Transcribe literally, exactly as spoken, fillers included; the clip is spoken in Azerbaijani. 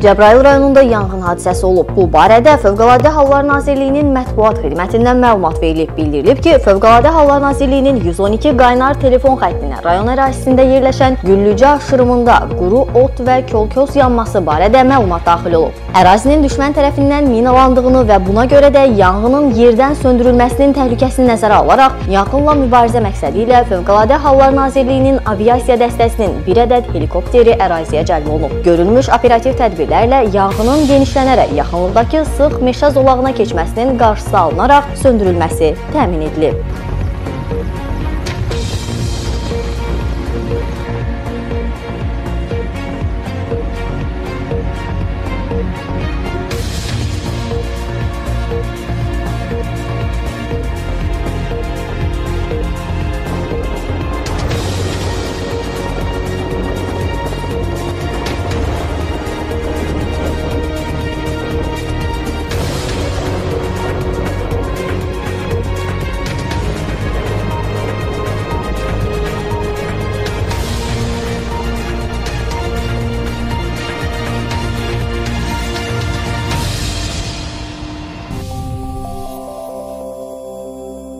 Cəbrayıl rayonunda yanğın hadisəsi olub. Bu barədə Fövqəladə Hallar Nazirliyinin mətbuat xidmətindən məlumat verilib. Bildirilib ki, Fövqəladə Hallar Nazirliyinin yüz on iki qaynar telefon xəttinə rayon ərazisində yerləşən Güllücə aşırımında quru ot və kolkos yanması barədə məlumat daxil olub. Ərazinin düşmən tərəfindən minalandığını və buna görə də yanğının yerdən söndürülməsinin təhlükəsini nəzərə alaraq yanğınla mübarizə məqsədi ilə Fövqəladə Hallar Nazirliyinin aviasiya dəstəsinin bir ədəd helikopteri əraziyə cəlb olunub. Görülmüş operativ tədbirlərlə yanğının genişlənərək yaxınlıqdakı sıx meşə zolağına keçməsinin qarşısı alınaraq söndürülməsi təmin edilib.